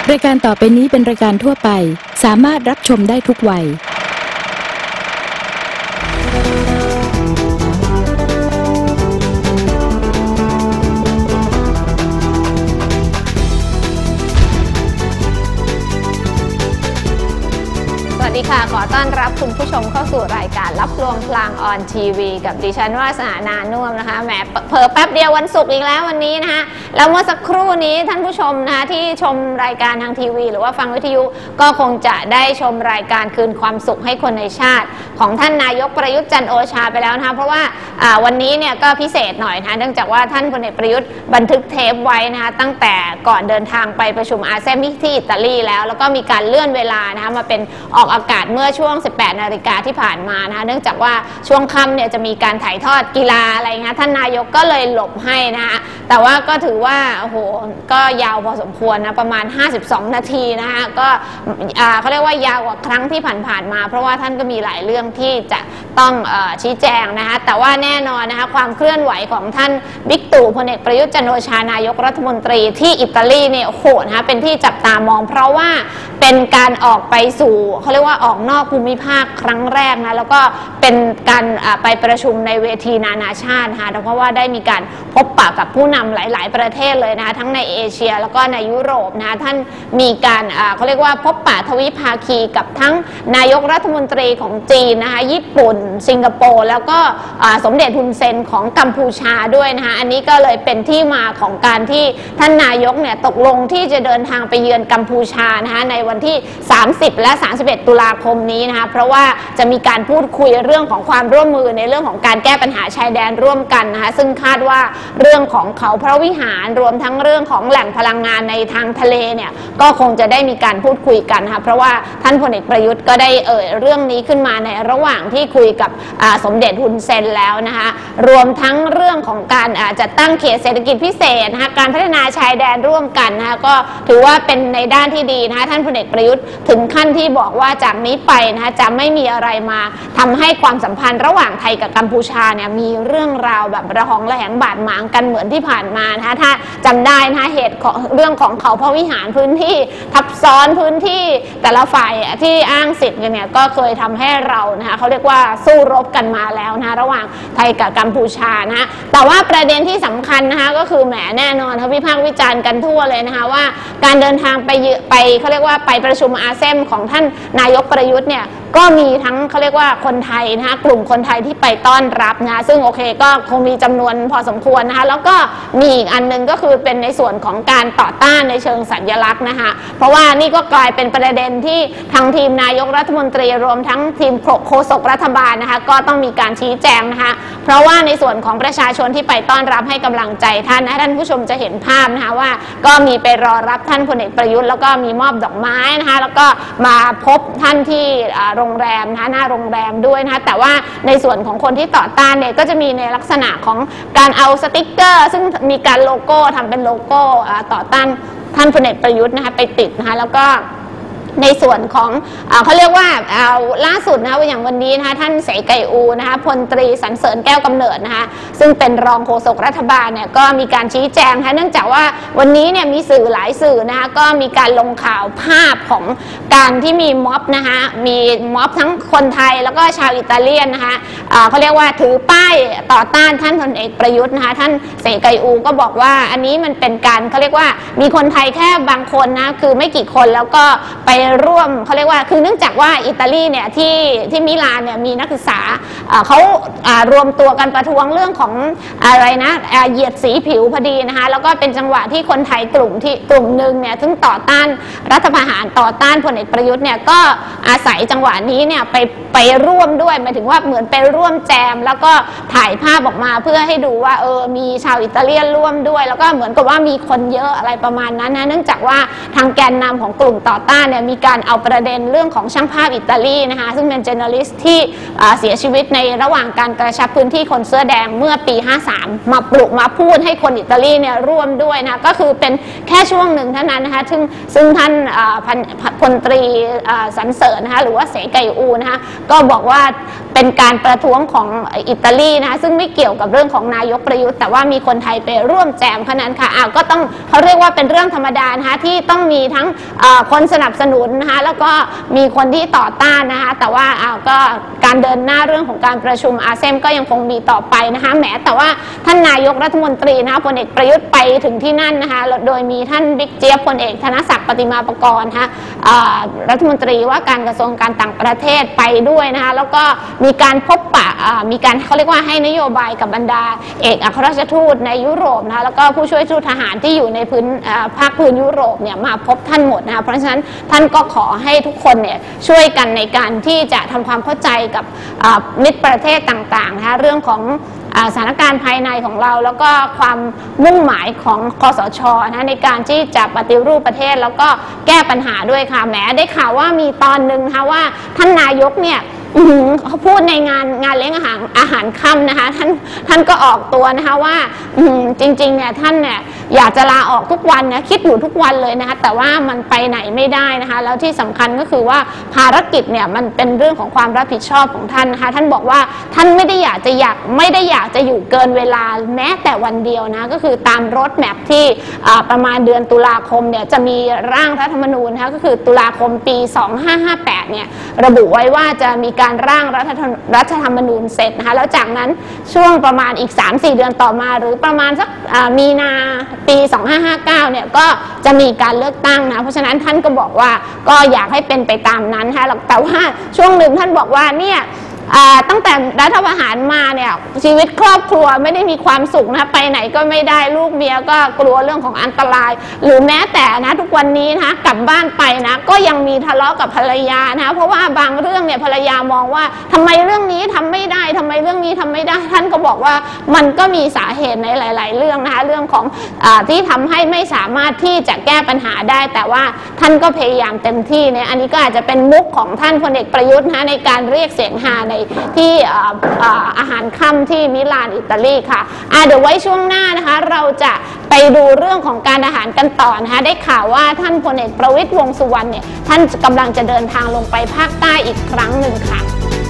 รายการต่อไปนี้เป็นรายการทั่วไปสามารถรับชมได้ทุกวัยสวัสดีค่ะขอต้อนรับคุณผู้ชมเข้าสู่รายการรับลวงพลางออนทีวีกับดิฉันวาสนานานุ่มนะคะแหมเผลอแป๊บเดียววันศุกร์อีกแล้ววันนี้นะคะแล้วเมื่อสักครู่นี้ท่านผู้ชมนะคะที่ชมรายการทางทีวีหรือว่าฟังวิทยุก็คงจะได้ชมรายการคืนความสุขให้คนในชาติของท่านนายกประยุทธ์จันทร์โอชาไปแล้วนะคะเพราะว่าวันนี้เนี่ยก็พิเศษหน่อยนะคะเนื่องจากว่าท่านพลเอกประยุทธ์บันทึกเทปไว้นะคะตั้งแต่ก่อนเดินทางไปประชุมอาเซียนที่อิตาลีแล้วก็มีการเลื่อนเวลานะคะมาเป็นออกอากาศเมื่อช่วง 18 นาฬิกาที่ผ่านมานะคะเนื่องจากว่าช่วงค่ำเนี่ยจะมีการถ่ายทอดกีฬาอะไรเงี้ยท่านนายกก็เลยหลบให้นะคะแต่ว่าก็ถือว่าโอ้โหก็ยาวพอสมควรนะประมาณ52 นาทีนะคะก็เขาเรียกว่ายาวกว่าครั้งที่ผ่านๆมาเพราะว่าท่านก็มีหลายเรื่องที่จะต้องชี้แจงนะคะแต่ว่าแน่นอนนะคะความเคลื่อนไหวของท่านบิ๊กตู่พลเอกประยุทธ์จันทร์โอชานายกรัฐมนตรีที่อิตาลีเนี่ยโอ้โหนะคะเป็นที่จับตามองเพราะว่าเป็นการออกไปสู่เขาเรียกว่าออกนอกภูมิภาคครั้งแรกนะแล้วก็เป็นการไปประชุมในเวทีนานาชาตินะคะเพราะว่าได้มีการพบปะกับผู้นำหลายๆประเทศเลยนะคะทั้งในเอเชียแล้วก็ในยุโรปนะคะท่านมีการเขาเรียกว่าพบปะทวิภาคีกับทั้งนายกรัฐมนตรีของจีนนะคะญี่ปุ่นสิงคโปร์แล้วก็สมเด็จฮุนเซนของกัมพูชาด้วยนะคะอันนี้ก็เลยเป็นที่มาของการที่ท่านนายกเนี่ยตกลงที่จะเดินทางไปเยือนกัมพูชานะคะในวันที่30และ31ตุลาคมนี้นะคะเพราะว่าจะมีการพูดคุยเรื่องของความร่วมมือในเรื่องของการแก้ปัญหาชายแดนร่วมกันนะคะซึ่งคาดว่าเรื่องของเขาพระวิหารรวมทั้งเรื่องของแหล่งพลังงานในทางทะเลเนี่ยก็คงจะได้มีการพูดคุยกันนะคะเพราะว่าท่านพลเอกประยุทธ์ก็ได้เรื่องนี้ขึ้นมาในระหว่างที่คุยกับสมเด็จฮุนเซนแล้วนะคะรวมทั้งเรื่องของการจัดตั้งเขตเศรษฐกิจพิเศษนะคะการพัฒนาชายแดนร่วมกันนะคะก็ถือว่าเป็นในด้านที่ดีนะคะท่านพลเอกประยุทธ์ถึงขั้นที่บอกว่าจากนี้ไปนะคะจะไม่มีอะไรมาทำให้ความสัมพันธ์ระหว่างไทยกับกัมพูชาเนี่ยมีเรื่องราวแบบระหองระแหงบาดหมางกันเหมือนที่ผ่านมานะคะถ้าจำได้นะคะเหตุของเรื่องของเขาพระวิหารพื้นที่ทับซ้อนพื้นที่แต่ละฝ่ายที่อ้างสิทธิ์กันเนี่ยก็เคยทำให้เรานะคะเขาเรียกว่าสู้รบกันมาแล้วนะคะระหว่างไทยกับกัมพูชานะคะแต่ว่าประเด็นที่สำคัญนะคะก็คือแหมแน่นอนเขาวิพากษ์วิจารณ์กันทั่วเลยนะคะว่าการเดินทางไปเขาเรียกว่าไปประชุมอาเซียนของท่านนายกประยุทธ์เนี่ยก็มีทั้งเขาเรียกว่าคนไทยนะคะกลุ่มคนไทยที่ไปต้อนรับนะซึ่งโอเคก็คงมีจำนวนพอสมควรนะคะแล้วก็มีอีกอันนึงก็คือเป็นในส่วนของการต่อต้านในเชิงสัญลักษณ์นะคะเพราะว่านี่ก็กลายเป็นประเด็นที่ทางทีมนายกรัฐมนตรีรวมทั้งทีมโฆษกรัฐบาลนะคะก็ต้องมีการชี้แจงนะคะเพราะว่าในส่วนของประชาชนที่ไปต้อนรับให้กำลังใจท่านนะท่านผู้ชมจะเห็นภาพนะคะว่าก็มีไปรอรับท่านพลเอกประยุทธ์แล้วก็มีมอบดอกไม้นะคะแล้วก็มาพบท่านที่โรงแรมนะคะหน้าโรงแรมด้วยนะคะแต่ว่าในส่วนของคนที่ต่อต้านเนี่ยก็จะมีในลักษณะของการเอาสติ๊กเกอร์ซึ่งมีการโลโก้ทำเป็นโลโก้ต่อต้านท่านพลเอกประยุทธ์นะคะไปติดนะคะแล้วก็ในส่วนของเขาเรียกว่าล่าสุดนะคะอย่างวันนี้นะคะท่านเสไก่อูนะคะพลตรีสรรเสริญแก้วกำเนิดนะคะซึ่งเป็นรองโฆษกรัฐบาลเนี่ยก็มีการชี้แจงค่ะเนื่องจากว่าวันนี้เนี่ยมีสื่อหลายสื่อนะคะก็มีการลงข่าวภาพของการที่มีม็อบนะคะมีม็อบทั้งคนไทยแล้วก็ชาวอิตาเลียนนะคะเขาเรียกว่าถือป้ายต่อต้านท่านพลเอกประยุทธ์นะคะท่านเสไก่อูก็บอกว่าอันนี้มันเป็นการเขาเรียกว่ามีคนไทยแค่บางคนนะคือไม่กี่คนแล้วก็ไปร่วมเขาเรียกว่าคือเนื่องจากว่าอิตาลีเนี่ยที่มิลานเนี่ยมีนักศึกษาเขารวมตัวกันประท้วงเรื่องของอะไรนะเหยียดสีผิวพอดีนะคะแล้วก็เป็นจังหวะที่คนไทยกลุ่มหนึ่งเนี่ยซึ่งต่อต้านรัฐประหารต่อต้านพลเอกประยุทธ์เนี่ยก็อาศัยจังหวะนี้เนี่ยไปร่วมด้วยหมายถึงว่าเหมือนไปร่วมแจมแล้วก็ถ่ายภาพออกมาเพื่อให้ดูว่ามีชาวอิตาเลียนร่วมด้วยแล้วก็เหมือนกับว่ามีคนเยอะอะไรประมาณนั้นนะเนื่องจากว่าทางแกนนำของกลุ่มต่อต้านเนี่ยมีการเอาประเด็นเรื่องของช่างภาพอิตาลีนะคะซึ่งเป็น journalist ที่เสียชีวิตในระหว่างการกระชับพื้นที่คนเสื้อแดงเมื่อปี53มาพูดให้คนอิตาลีเนี่ยร่วมด้วยนะก็คือเป็นแค่ช่วงหนึ่งเท่านั้นนะคะซึ่งท่านพลตรีสรรเสริญนะคะหรือว่าเสไก่อูนะคะก็บอกว่าเป็นการประท้วงของอิตาลีนะคะซึ่งไม่เกี่ยวกับเรื่องของนายกประยุทธ์แต่ว่ามีคนไทยไปร่วมแจมขนาดนั้นค่ะก็ต้องเขาเรียกว่าเป็นเรื่องธรรมดานะคะที่ต้องมีทั้งคนสนับสนุนนะคะแล้วก็มีคนที่ต่อต้านนะคะแต่ว่าก็การเดินหน้าเรื่องของการประชุมอาเซียนก็ยังคงมีต่อไปนะคะแม้แต่ว่าท่านนายกรัฐมนตรีนะคะพลเอกประยุทธ์ไปถึงที่นั่นนะคะโดยมีท่านบิ๊กเจี๊ยบพลเอกธนศักดิ์ปฏิมาประกรณ์นะคะรัฐมนตรีว่าการกระทรวงการต่างประเทศไปด้วยนะคะแล้วก็มีการพบปะมีการเขาเรียกว่าให้นโยบายกับบรรดาเอกอัครราชทูตในยุโรปนะคะแล้วก็ผู้ช่วยทูตทหารที่อยู่ในภาคพื้นยุโรปเนี่ยมาพบท่านหมดนะคะเพราะฉะนั้นท่านก็ขอให้ทุกคนเนี่ยช่วยกันในการที่จะทำความเข้าใจกับมิตรประเทศต่างๆนะคะเรื่องของสถานการณ์ภายในของเราแล้วก็ความมุ่งหมายของคสช.นะในการที่จะปฏิรูปประเทศแล้วก็แก้ปัญหาด้วยค่ะแหมได้ข่าวว่ามีตอนหนึ่งนะคะว่าท่านนายกเนี่ยเขาพูดในงานเลี้ยงอาหารค่ำนะคะท่านก็ออกตัวนะคะว่าจริงๆเนี่ยท่านเนี่ยอยากจะลาออกทุกวันนะคิดอยู่ทุกวันเลยนะคะแต่ว่ามันไปไหนไม่ได้นะคะแล้วที่สำคัญก็คือว่าภารกิจเนี่ยมันเป็นเรื่องของความรับผิดชอบของท่านนะคะท่านบอกว่าท่านไม่ได้อยากจะอยู่เกินเวลาแม้แต่วันเดียวนะก็คือตามรถแมพที่ประมาณเดือนตุลาคมเนี่ยจะมีร่างรัฐธรรมนูญนะคะก็คือตุลาคมปี2558เนี่ยระบุไว้ว่าจะมีการร่างรัฐธรรมนูญเสร็จนะคะแล้วจากนั้นช่วงประมาณอีก 3-4 เดือนต่อมาหรือประมาณสักมีนาปี2559เนี่ยก็จะมีการเลือกตั้งนะเพราะฉะนั้นท่านก็บอกว่าก็อยากให้เป็นไปตามนั้นค่ะแต่ว่าช่วงหนึ่งท่านบอกว่าเนี่ยตั้งแต่รัฐประหารมาเนี่ยชีวิตครอบครัวไม่ได้มีความสุขนะไปไหนก็ไม่ได้ลูกเมียก็กลัวเรื่องของอันตรายหรือแม้แต่นะทุกวันนี้นะกลับบ้านไปนะก็ยังมีทะเลาะกับภรรยานะเพราะว่าบางเรื่องเนี่ยภรรยามองว่าทำไมเรื่องนี้ทำไม่ได้ทำไมเรื่องนี้ทำไม่ได้ท่านก็บอกว่ามันก็มีสาเหตุในหลายๆเรื่องนะคะเรื่องของที่ทำให้ไม่สามารถที่จะแก้ปัญหาได้แต่ว่าท่านก็พยายามเต็มที่เนี่ยอันนี้ก็อาจจะเป็นมุกของท่านพลเอกประยุทธ์นะในการเรียกเสียงฮาในที่อาหารค่ำที่มิลานอิตาลีค่ะเดี๋ยวไว้ช่วงหน้านะคะเราจะไปดูเรื่องของการอาหารกันต่อนะคะได้ข่าวว่าท่านพลเอกประวิตรวงษ์สุวรรณเนี่ยท่านกำลังจะเดินทางลงไปภาคใต้อีกครั้งหนึ่งค่ะ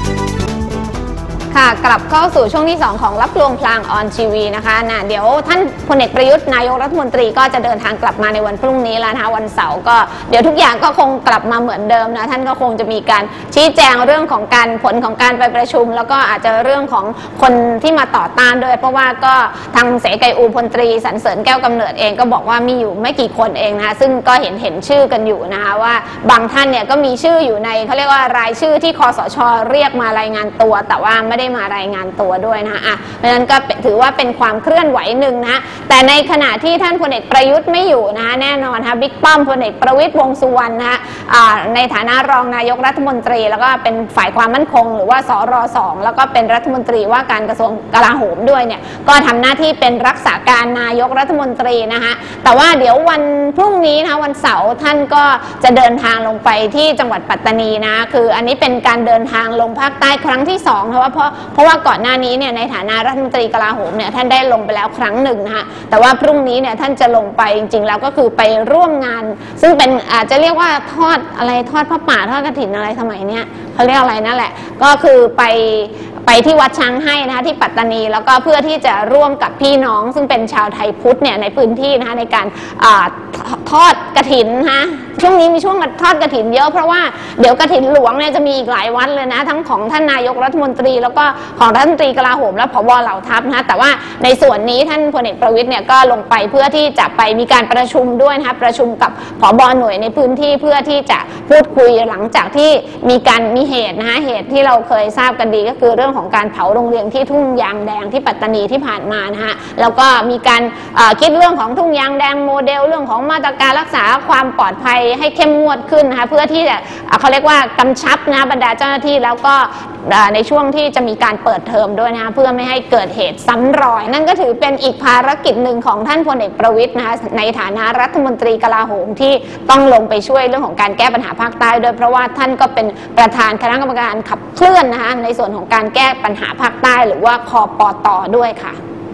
กลับเข้าสู่ช่วงที่2ของรับลวงพลางออนทีวีนะคะเดี๋ยวท่านพลเอกประยุทธ์นายกรัฐมนตรีก็จะเดินทางกลับมาในวันพรุ่งนี้แล้วนะคะวันเสาร์ก็เดี๋ยวทุกอย่างก็คงกลับมาเหมือนเดิมนะท่านก็คงจะมีการชี้แจงเรื่องของการผลของการไปประชุมแล้วก็อาจจะเรื่องของคนที่มาต่อต้านด้วยเพราะว่าก็ทางเสไกอูพลตรีสรรเสริญแก้วกำเนิดเองก็บอกว่ามีอยู่ไม่กี่คนเองนะคะซึ่งก็เห็นชื่อกันอยู่นะคะว่าบางท่านเนี่ยก็มีชื่ออยู่ในเขาเรียกว่ารายชื่อที่คสช.เรียกมารายงานตัวแต่ว่าไม่ได้มารายงานตัวด้วยนะคะเพราะฉะนั้นก็ถือว่าเป็นความเคลื่อนไหวหนึ่งนะแต่ในขณะที่ท่านพลเอกประยุทธ์ไม่อยู่นะคะแน่นอนค่ะบิ๊กป้อมพลเอกประวิตรวงษ์สุวรรณนะคะในฐานะรองนายกรัฐมนตรีแล้วก็เป็นฝ่ายความมั่นคงหรือว่าสร2แล้วก็เป็นรัฐมนตรีว่าการกระทรวงกลาโหมด้วยเนี่ยก็ทำหน้าที่เป็นรักษาการนายกรัฐมนตรีนะคะแต่ว่าเดี๋ยววันพรุ่งนี้นะคะวันเสาร์ท่านก็จะเดินทางลงไปที่จังหวัดปัตตานีนะคืออันนี้เป็นการเดินทางลงภาคใต้ครั้งที่2เพราะว่าก่อนหน้านี้เนี่ยในฐานะรัฐมนตรีกลาโหมเนี่ยท่านได้ลงไปแล้วครั้งหนึ่งนะคะแต่ว่าพรุ่งนี้เนี่ยท่านจะลงไปจริงๆแล้วก็คือไปร่วมงานซึ่งเป็นอาจจะเรียกว่าทอดพระป่าทอดกฐินอะไรสมัยเนี้ยเขาเรียกอะไรนั่นแหละก็คือไปที่วัดช้างให้นะคะที่ปัตตานีแล้วก็เพื่อที่จะร่วมกับพี่น้องซึ่งเป็นชาวไทยพุทธเนี่ยในพื้นที่นะคะในการทอดกฐินนะคะช่วงนี้มีช่วงทอดกฐินเยอะเพราะว่าเดี๋ยวกฐินหลวงเนี่ยจะมีอีกหลายวัดเลยนะทั้งของท่านนายกรัฐมนตรีแล้วก็ของรัฐมนตรีกลาโหมและผบ.เหล่าทัพนะคะแต่ว่าในส่วนนี้ท่านพลเอกประวิตรเนี่ยก็ลงไปเพื่อที่จะไปมีการประชุมด้วยนะคะประชุมกับผบ.หน่วยในพื้นที่เพื่อที่จะพูดคุยหลังจากที่มีเหตุนะคะเหตุที่เราเคยทราบกันดีก็คือเรื่องของการเผาโรงเรียนที่ทุ่งยางแดงที่ปัตตานีที่ผ่านมานะคะแล้วก็มีการคิดเรื่องของทุ่งยางแดงโมเดลเรื่องของมาตรการรักษาความปลอดภัยให้เข้มงวดขึ้นนะคะเพื่อที่จะเขาเรียกว่ากำชับนะบรรดาเจ้าหน้าที่แล้วก็ในช่วงที่จะมีการเปิดเทอมด้วยนะคะเพื่อไม่ให้เกิดเหตุซ้ำรอยนั่นก็ถือเป็นอีกภารกิจหนึ่งของท่านพลเอกประวิตรนะคะในฐานะรัฐมนตรีกลาโหมที่ต้องลงไปช่วยเรื่องของการแก้ปัญหาภาคใต้โดยเพราะว่าท่านก็เป็นประธานคณะกรรมการขับเคลื่อนนะคะในส่วนของการแก้ปัญหาภาคใต้หรือว่าคปต.ด้วยค่ะ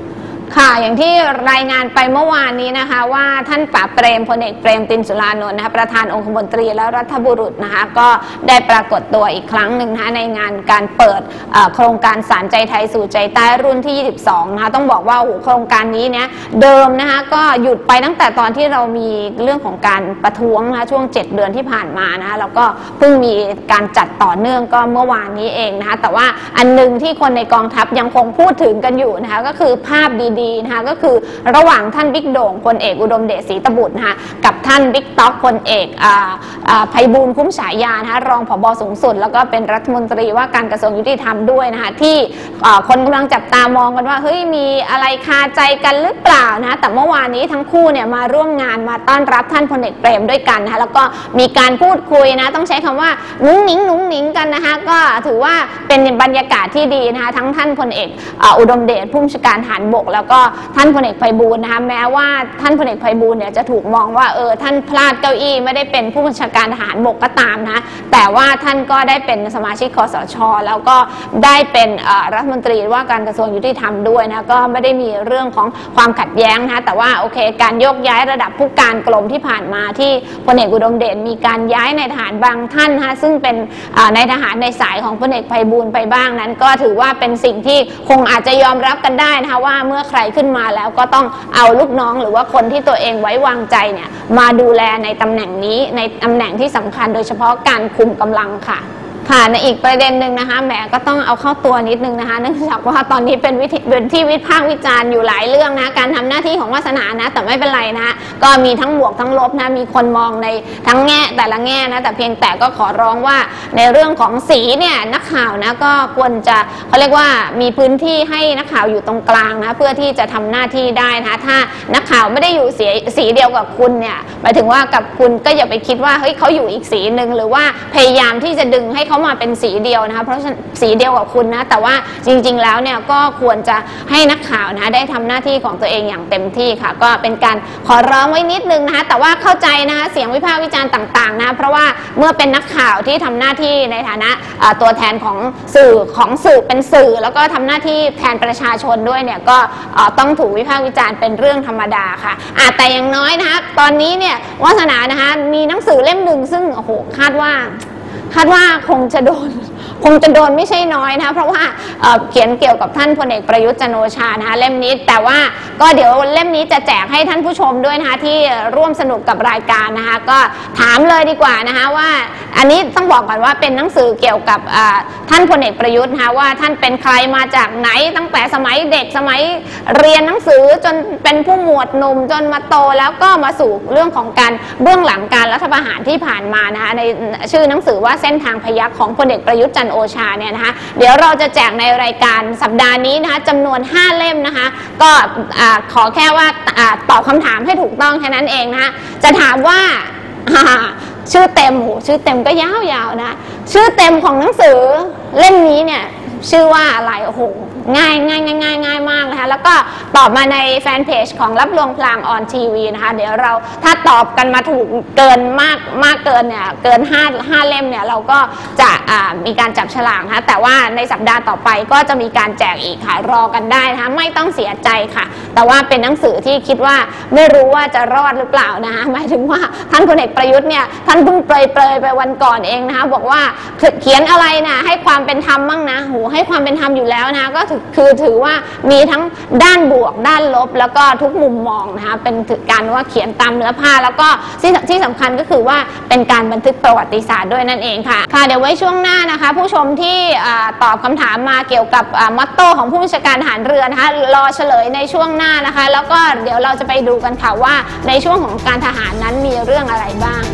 ค่ะอย่างที่รายงานไปเมื่อวานนี้นะคะว่าท่านป๋าเปรมพลเอกเปรมติณ สุรานนท์นะคะประธานองคมนตรีและรัฐบุรุษนะคะก็ได้ปรากฏตัวอีกครั้งหนึ่งนะคะในงานการเปิดโครงการสานใจไทยสู่ใจใต้รุ่นที่ 22 นะคะต้องบอกว่าโครงการนี้เนี่ยเดิมนะคะก็หยุดไปตั้งแต่ตอนที่เรามีเรื่องของการประท้วงนะคะช่วง7 เดือนที่ผ่านมานะคะแล้วก็เพิ่งมีการจัดต่อเนื่องก็เมื่อวานนี้เองนะคะแต่ว่าอันนึงที่คนในกองทัพยังคงพูดถึงกันอยู่นะคะก็คือภาพดีๆนะคะก็คือระหว่างท่านบิ๊กโด่งพลเอกอุดมเดชศรีตบุตรนะคะกับท่านบิ๊กต๊อกพลเอกไพบูลย์คุ้มฉายานะคะรองผบ.สูงสุดแล้วก็เป็นรัฐมนตรีว่าการกระทรวงยุติธรรมด้วยนะคะที่คนกำลังจับตามองกันว่าเฮ้ยมีอะไรคาใจกันหรือเปล่านะแต่เมื่อวานนี้ทั้งคู่เนี่ยมาร่วมงานมาต้อนรับท่านพลเอกเปรมด้วยกันนะคะแล้วก็มีการพูดคุยนะต้องใช้คำว่านุ้งหนิงกันนะคะก็ถือว่าเป็นบรรยากาศที่ดีนะคะทั้งท่านพลเอกอุดมเดชผู้บัญชาการทหารบกแล้วก็ท่านพลเอกไพบูลย์นะคะแม้ว่าท่านพลเอกไพบูลย์เนี่ยจะถูกมองว่าท่านพลาดเก้าอี้ไม่ได้เป็นผู้บัญชาการทหารบกก็ตามนะแต่ว่าท่านก็ได้เป็นสมาชิกคสช.แล้วก็ได้เป็นรัฐมนตรีว่าการกระทรวงยุติธรรมด้วยนะก็ไม่ได้มีเรื่องของความขัดแย้งนะคะแต่ว่าโอเคการโยกย้ายระดับผู้การกรมที่ผ่านมาที่พลเอกอุดมเดชมีการย้ายในทหารบางท่านนะคะซึ่งเป็นในทหารในสายของพลเอกไพบูลย์ไปบ้างนั้นก็ถือว่าเป็นสิ่งที่คงอาจจะยอมรับกันได้นะคะว่าเมื่อใครขึ้นมาแล้วก็ต้องเอาลูกน้องหรือว่าคนที่ตัวเองไว้วางใจเนี่ยมาดูแลในตำแหน่งนี้ในตำแหน่งที่สำคัญโดยเฉพาะการคุมกำลังค่ะในอีกประเด็นหนึ่งนะคะแหมก็ต้องเอาเข้าตัวนิดนึงนะคะเนื่องจากว่าตอนนี้เป็นที่วิพากษ์วิจารณ์อยู่หลายเรื่องนะการทำหน้าที่ของวาสนานะแต่ไม่เป็นไรนะก็มีทั้งบวกทั้งลบนะมีคนมองในทั้งแง่แต่ละแง่นะแต่เพียงแต่ก็ขอร้องว่าในเรื่องของสีเนี่ยนักข่าวนะก็ควรจะเขาเรียกว่ามีพื้นที่ให้นักข่าวอยู่ตรงกลางนะเพื่อที่จะทำหน้าที่ได้นะถ้านักข่าวไม่ได้อยู่สีเดียวกับคุณเนี่ยหมายถึงว่ากับคุณก็อย่าไปคิดว่าเฮ้ยเขาอยู่อีกสีหนึ่งหรือว่าพยายามที่จะดึงให้เขามาเป็นสีเดียวนะคะเพราะสีเดียวกับคุณนะแต่ว่าจริงๆแล้วเนี่ยก็ควรจะให้นักข่าวนะได้ทำหน้าที่ของตัวเองอย่างเต็มที่ค่ะก็เป็นการขอร้องไว้นิดนึงนะคะแต่ว่าเข้าใจนะคะเสียงวิพากษ์วิจารณ์ต่างๆนะเพราะว่าเมื่อเป็นนักข่าวที่ทำหน้าที่ในฐานะตัวแทนของสื่อเป็นสื่อแล้วก็ทำหน้าที่แทนประชาชนด้วยเนี่ยก็ต้องถูกวิพากษ์วิจารณ์เป็นเรื่องธรรมดาค่ะแต่อย่างน้อยนะคะตอนนี้เนี่ยวาสนานะคะมีหนังสือเล่มหนึ่งซึ่งโอ้โหคาดว่าคงจะโดนไม่ใช่น้อยนะคะเพราะว่าเขียนเกี่ยวกับท่านพลเอกประยุทธ์จันทร์โอชานะคะเล่มนี้แต่ว่าก็เดี๋ยวเล่มนี้จะแจกให้ท่านผู้ชมด้วยนะคะที่ร่วมสนุกกับรายการนะคะก็ถามเลยดีกว่านะคะว่าอันนี้ต้องบอกก่อนว่าเป็นหนังสือเกี่ยวกับท่านพลเอกประยุทธ์นะคะว่าท่านเป็นใครมาจากไหนตั้งแต่สมัยเด็กสมัยเรียนหนังสือจนเป็นผู้หมวดหนุ่มจนมาโตแล้วก็มาสู่เรื่องของการเบื้องหลังการรัฐประหารที่ผ่านมานะคะในชื่อหนังสือว่าเส้นทางพยัคฆ์ของพลเอกประยุทธ์จันทร์โอชาเนี่ยนะคะเดี๋ยวเราจะแจกในรายการสัปดาห์นี้นะคะจำนวน5 เล่มนะคะก็ขอแค่ว่าตอบคำถามให้ถูกต้องแค่นั้นเองนะคะจะถามว่าชื่อเต็มก็ยาวๆนะชื่อเต็มของหนังสือเล่มนี้เนี่ยชื่อว่าอะไรโอ้โหง่ายมากนะคะแล้วก็ตอบมาในแฟนเพจของรับลวงพลางออนทีวีนะคะเดี๋ยวเราถ้าตอบกันมาถูกเกินมากเกินเนี่ยเกิน5 เล่มเนี่ยเราก็จะมีการจับฉลากนะคะแต่ว่าในสัปดาห์ต่อไปก็จะมีการแจกอีกค่ะรอกันได้นะคะไม่ต้องเสียใจค่ะแต่ว่าเป็นหนังสือที่คิดว่าไม่รู้ว่าจะรอดหรือเปล่านะคะหมายถึงว่าท่านพลเอกประยุทธ์เนี่ยท่านเพิ่งเปรยไปวันก่อนเองนะคะบอกว่าเขียนอะไรนะให้ความเป็นธรรมบ้างนะให้ความเป็นธรรมอยู่แล้วนะก็คือถือว่ามีทั้งด้านบวกด้านลบแล้วก็ทุกมุมมองนะคะเป็นการว่าเขียนตามเนื้อผ้าแล้วก็ที่สำคัญก็คือว่าเป็นการบันทึกประวัติศาสตร์ด้วยนั่นเองค่ะเดี๋ยวไว้ช่วงหน้านะคะผู้ชมที่ตอบคำถามมาเกี่ยวกับมอตโต้ของผู้บัญชาการทหารเรือนะคะรอเฉลยในช่วงหน้านะคะแล้วก็เดี๋ยวเราจะไปดูกันค่ะว่าในช่วงของการทหารนั้นมีเรื่องอะไรบ้าง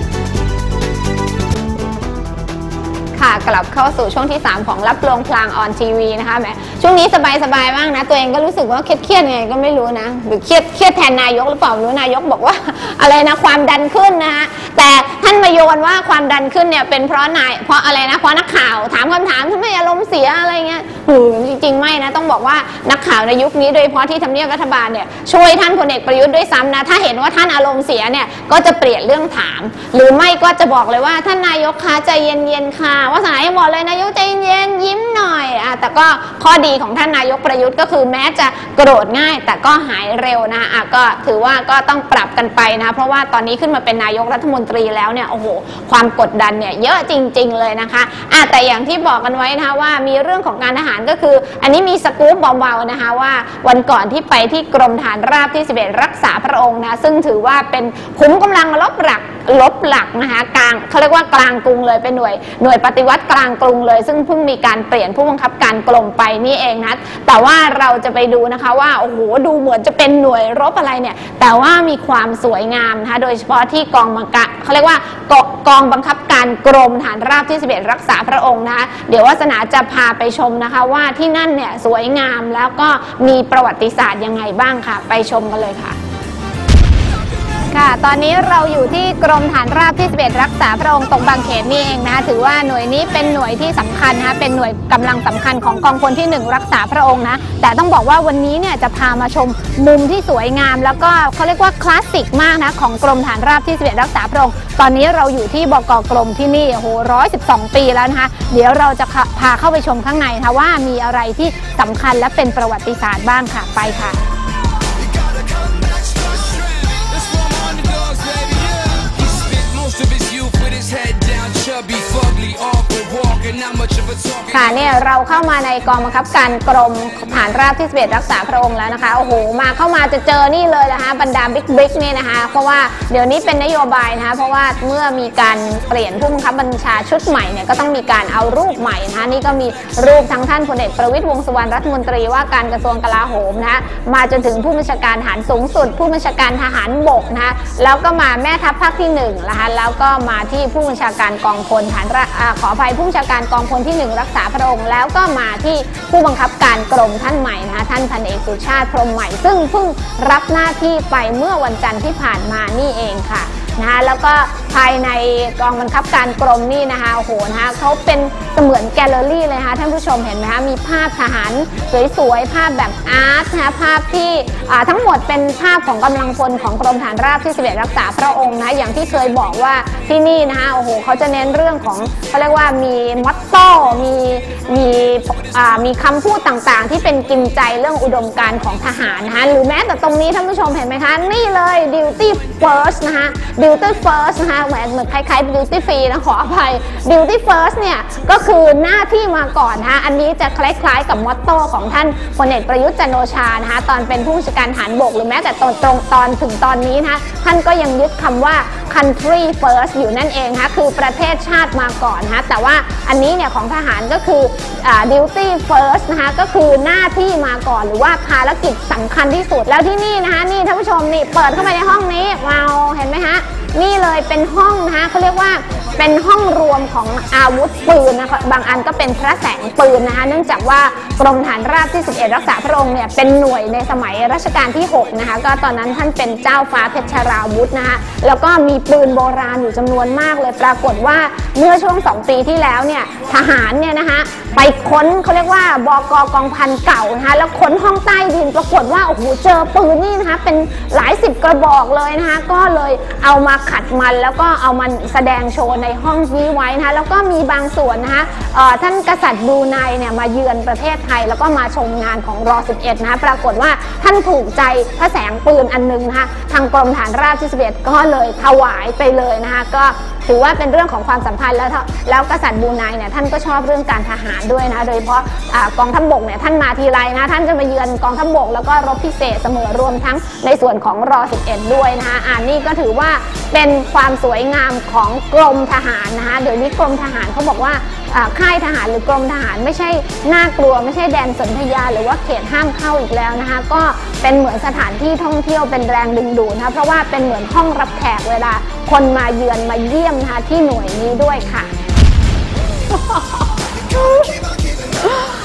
กลับเข้าสู่ช่วงที่3ของรับลวงพลางออนทีวีนะคะแหมช่วงนี้สบายมากนะตัวเองก็รู้สึกว่าเครียดไงก็ไม่รู้นะหรือเครียดแทนนายกหรือเปล่าไม่รู้นายกบอกว่าอะไรนะความดันขึ้นนะคะแต่ท่านมาโยนว่าความดันขึ้นเนี่ยเป็นเพราะอะไรนะเพราะนักข่าวถามคำถามทำไมอารมณ์เสียอะไรเงี้ยจริงๆไม่นะต้องบอกว่านักข่าวในยุคนี้โดยเฉพาะที่ทำเนียบรัฐบาลเนี่ยช่วยท่านพลเอกประยุทธ์ด้วยซ้ำนะถ้าเห็นว่าท่านอารมณ์เสียเนี่ยก็จะเปลี่ยนเรื่องถามหรือไม่ก็จะบอกเลยว่าท่านนายกคะใจเย็นๆค่ะว่าสายบอกเลยนายกใจเย็นยิ้มหน่อยแต่ก็ข้อดีของท่านนายกประยุทธ์ก็คือแม้จะโกรธง่ายแต่ก็หายเร็วนะก็ถือว่าก็ต้องปรับกันไปนะเพราะว่าตอนนี้ขึ้นมาเป็นนายกรัฐมนตรีแล้วเนี่ยโอ้โหความกดดันเนี่ยเยอะจริงๆเลยนะคะแต่อย่างที่บอกกันไว้นะคะว่ามีเรื่องของการทหารก็คืออันนี้มีสกู๊ปเบาๆนะคะว่าวันก่อนที่ไปที่กรมฐานราบที่11รักษาพระองค์นะซึ่งถือว่าเป็นขุมกำลังลบหลักนะคะกลางเขาเรียกว่ากลางกรุงเลยเป็นหน่วยปฏิวัติกลางกรุงเลยซึ่งเพิ่งมีการเปลี่ยนผู้บังคับการกรมไปนี่เองนะแต่ว่าเราจะไปดูนะคะว่าโอ้โหดูเหมือนจะเป็นหน่วยรบอะไรเนี่ยแต่ว่ามีความสวยงามนะคะโดยเฉพาะที่กองบังคับเขาเรียกว่ากองบังคับการกรมฐานราบที่11รักษาพระองค์นะคะเดี๋ยววาสนาจะพาไปชมนะคะว่าที่นั่นเนี่ยสวยงามแล้วก็มีประวัติศาสตร์ยังไงบ้างค่ะไปชมกันเลยค่ะค่ะตอนนี้เราอยู่ที่กรมฐานราบที่11รักษาพระองค์ตรงบางเขนนี่เองนะคะถือว่าหน่วยนี้เป็นหน่วยที่สำคัญนะคะเป็นหน่วยกำลังสำคัญของกองพลที่1รักษาพระองค์นะแต่ต้องบอกว่าวันนี้เนี่ยจะพามาชมมุมที่สวยงามแล้วก็เขาเรียกว่าคลาสสิกมากนะของกรมฐานราบที่11รักษาพระองค์ตอนนี้เราอยู่ที่บก.กรมที่นี่โอ้โห112 ปีแล้วนะคะเดี๋ยวเราจะพาเข้าไปชมข้างในนะคะว่ามีอะไรที่สำคัญและเป็นประวัติศาสตร์บ้างค่ะไปค่ะค่ะเนี่ยเราเข้ามาในกองบังคับการกรมฐานราบที่11รักษาพระองค์แล้วนะคะโอ้โหเข้ามาจะเจอนี่เลยนะคะบรรดาบิ๊กนี่นะคะเพราะว่าเดี๋ยวนี้เป็นนโยบายนะคะเพราะว่าเมื่อมีการเปลี่ยนผู้บังคับบัญชาชุดใหม่เนี่ยก็ต้องมีการเอารูปใหม่นะคะนี่ก็มีรูปทั้งท่านพลเอกประวิตรวงษ์สุวรรณรัฐมนตรีว่าการกระทรวงกลาโหมนะคะมาจนถึงผู้บัญชาการทหารสูงสุดผู้บัญชาการทหารบกนะคะแล้วก็มาแม่ทัพภาคที่1นะคะแล้วก็มาที่ผู้บัญชาการกองพลฐานขออภัยผู้บัญชาการกองพลที่1รักษาพระองค์แล้วก็มาที่ผู้บังคับการกรมท่านใหม่นะคะท่านพันเอกสุชาติพรหมใหม่ซึ่งเพิ่งรับหน้าที่ไปเมื่อวันจันทร์ที่ผ่านมานี่เองค่ะนะคะแล้วก็ภายในกองบังคับการกรมนี่นะคะโอ้โหนะคะเขาเป็นเสมือนแกลเลอรี่เลยนะคะท่านผู้ชมเห็นไหมคะมีภาพทหารสวยๆภาพแบบอาร์ตนะคะภาพที่ทั้งหมดเป็นภาพของกำลังพลของกรมฐานราบที่11รักษาพระองค์นะอย่างที่เคยบอกว่าที่นี่นะคะโอ้โหเขาจะเน้นเรื่องของเขาเรียกว่ามีมอตโต้มีคำพูดต่างๆที่เป็นกินใจเรื่องอุดมการณ์ของทหารนะคะหรือแม้แต่ตรงนี้ท่านผู้ชมเห็นไหมคะนี่เลย duty first นะคะ duty first นะคะเหมือนคล้ายๆ duty free นะขออภัย duty first เนี่ยก็คือหน้าที่มาก่อนนะคะอันนี้จะคล้ายๆกับมอตโต้ของท่านพลเอกประยุทธ์จันทร์โอชานะคะตอนเป็นผู้บัญชาการทหารบกหรือแม้แต่ตอนถึงตอนนี้นะคะท่านก็ยังยึดคำว่า country first อยู่นั่นเองนะคะคือประเทศชาติมาก่อนนะคะแต่ว่าอันนี้เนี่ยของทหารก็คือduty first นะคะก็คือหน้าที่มาก่อนหรือว่าภารกิจสำคัญที่สุดแล้วที่นี่นะคะนี่ท่านผู้ชมนี่เปิดเข้าไปในห้องนี้ว้าวเห็นไหมฮะนี่เลยเป็นห้องนะคะเขาเรียกว่าเป็นห้องรวมของอาวุธปืนนะคะบางอันก็เป็นพระแสงปืนนะคะเนื่องจากว่ากรมฐานราบที่11รักษาพระองค์เนี่ยเป็นหน่วยในสมัยรัชกาลที่6นะคะก็ตอนนั้นท่านเป็นเจ้าฟ้าเพชรราวุธนะคะแล้วก็มีปืนโบราณอยู่จำนวนมากเลยปรากฏว่าเมื่อช่วง2 ปีที่แล้วเนี่ยทหารเนี่ยนะคะไปค้นเขาเรียกว่าบก.กองพันเก่านะคะแล้วค้นห้องใต้ดินปรากฏว่าโอ้โหเจอปืนนี่นะคะเป็นหลาย10 กระบอกเลยนะคะก็เลยเอามาขัดมันแล้วก็เอามันแสดงโชว์ในห้องนี้ไว้นะคะแล้วก็มีบางส่วนนะคะท่านกษัตริย์บรูไนเนี่ยมาเยือนประเทศไทยแล้วก็มาชมงานของร11นะคะปรากฏว่าท่านถูกใจพระแสงปืนอันนึงนะคะทางกรมฐานราบที่11ก็เลยถวายไปเลยนะคะก็ถือว่าเป็นเรื่องของความสัมพันธ์แล้วกษัตริย์บรูไนเนี่ยท่านก็ชอบเรื่องการทหารด้วยนะโดยเฉพาะกองทัพบกเนี่ยท่านมาทีไรนะท่านจะมาเยือนกองทัพบกแล้วก็รบพิเศษเสมอรวมทั้งในส่วนของร11ด้วยนะคะนี่ก็ถือว่าเป็นความสวยงามของกรมทหารนะคะเดี๋ยวนี้กรมทหารเขาบอกว่าค่ายทหารหรือกรมทหารไม่ใช่น่ากลัวไม่ใช่แดนสนธยาหรือว่าเขตห้ามเข้าอีกแล้วนะคะก็เป็นเหมือนสถานที่ท่องเที่ยวเป็นแรงดึงดูดนะคะเพราะว่าเป็นเหมือนห้องรับแขกเวลาคนมาเยือนมาเยี่ยมนะคะที่หน่วยนี้ด้วยค่ะ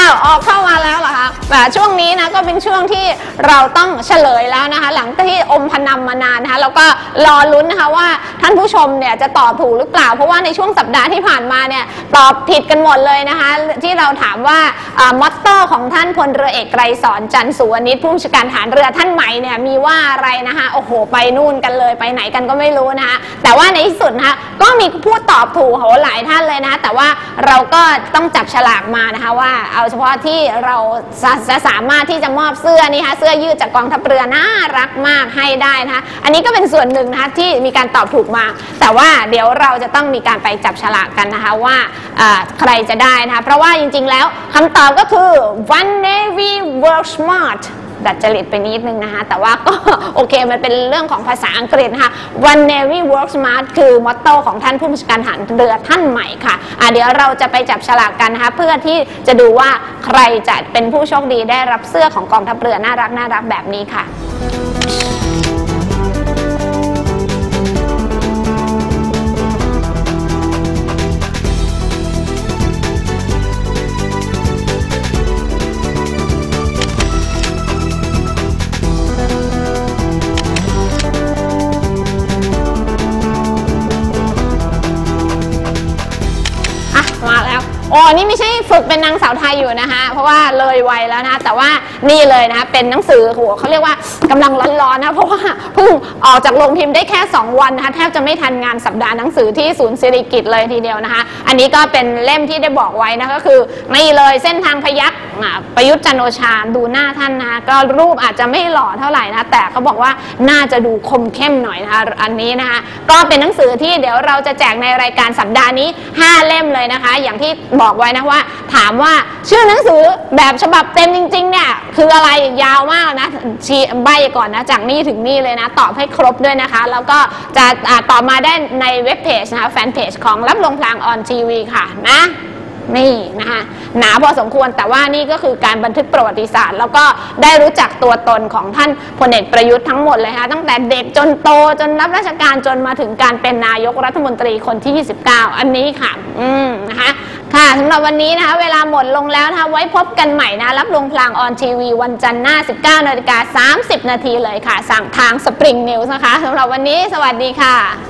ออกเข้ามาแล้วเหรอคะช่วงนี้นะก็เป็นช่วงที่เราต้องเฉลยแล้วนะคะหลังที่อมพนันมานานนะคะแล้วก็รอลุ้นนะคะว่าท่านผู้ชมเนี่ยจะตอบถูกหรือเปล่าเพราะว่าในช่วงสัปดาห์ที่ผ่านมาเนี่ยตอบผิดกันหมดเลยนะคะที่เราถามว่ามอตโต้ของท่านพลเรือเอกไกรสอนจันทร์สุวรรณิชผู้บัญชาการทหารเรือท่านใหม่เนี่ยมีว่าอะไรนะคะโอ้โหไปนู่นกันเลยไปไหนกันก็ไม่รู้นะคะแต่ว่าในที่สุดนะคะก็มีผู้ตอบถูกโหหลายท่านเลยนะคะแต่ว่าเราก็ต้องจับฉลากมานะคะว่าเอาเฉพาะที่เราสามารถที่จะมอบเสื้อนี่ค่ะเสื้อยืดจากกองทัพเรือน่ารักมากให้ได้นะคะอันนี้ก็เป็นส่วนหนึ่งนะคะที่มีการตอบถูกมาแต่ว่าเดี๋ยวเราจะต้องมีการไปจับฉลากกันนะคะว่าใครจะได้นะคะเพราะว่าจริงๆแล้วคำตอบก็คือ One Navy Work Smartดัดจริตไปนิดนึงนะคะแต่ว่าก็โอเคมันเป็นเรื่องของภาษาอังกฤษนะคะ One Navy Work Smart คือมอตโต้ของท่านผู้บัญชาการทหารเรือท่านใหม่ค่ะเดี๋ยวเราจะไปจับฉลากกันนะคะเพื่อที่จะดูว่าใครจะเป็นผู้โชคดีได้รับเสื้อของกองทัพเรือน่ารักแบบนี้ค่ะมาแล้วโอ้นี่ไม่ใช่ฝึกเป็นนางสาวไทยอยู่นะคะเพราะว่าเลยวัยแล้วนะแต่ว่านี่เลยนะคะเป็นหนังสือหัวเขาเรียกว่ากำลังร้อนๆนะเพราะว่าเพิ่งออกจากโรงพิมพ์ได้แค่2วันนะคะแทบจะไม่ทันงานสัปดาห์หนังสือที่ศูนย์ศิริกิติ์เลยทีเดียวนะคะอันนี้ก็เป็นเล่มที่ได้บอกไว้นะก็คือนี่เลยเส้นทางพยัคฆ์ประยุทธ์จันทร์โอชาดูหน้าท่านนะคะก็รูปอาจจะไม่หล่อเท่าไหร่นะแต่เขาบอกว่าน่าจะดูคมเข้มหน่อยนะคะอันนี้นะคะก็เป็นหนังสือที่เดี๋ยวเราจะแจกในรายการสัปดาห์นี้5เล่มเลยนะคะอย่างที่บอกไว้นะว่าถามว่าชื่อหนังสือแบบฉบับเต็มจริงๆเนี่ยคืออะไรยาวมากนะชี้ใบก่อนนะจากนี่ถึงนี่เลยนะตอบให้ครบด้วยนะคะแล้วก็จะตอบมาได้ในเว็บเพจนะคะแฟนเพจของรับลมพลางออนทีวีค่ะนะนี่นะคะหนาพอสมควรแต่ว่านี่ก็คือการบันทึกประวัติศาสตร์แล้วก็ได้รู้จักตัวตนของท่านพลเอกประยุทธ์ทั้งหมดเลยค่ะตั้งแต่เด็กจนโตจนรับราชการจนมาถึงการเป็นนายกรัฐมนตรีคนที่29อันนี้ค่ะนะคะค่ะสำหรับวันนี้นะคะเวลาหมดลงแล้วนะคะไว้พบกันใหม่นะรับลมพลางออนทีวีวันจันทร์หน้า 19:30 นเลยค่ะสั่งทาง Spring News นะคะสำหรับวันนี้สวัสดีค่ะ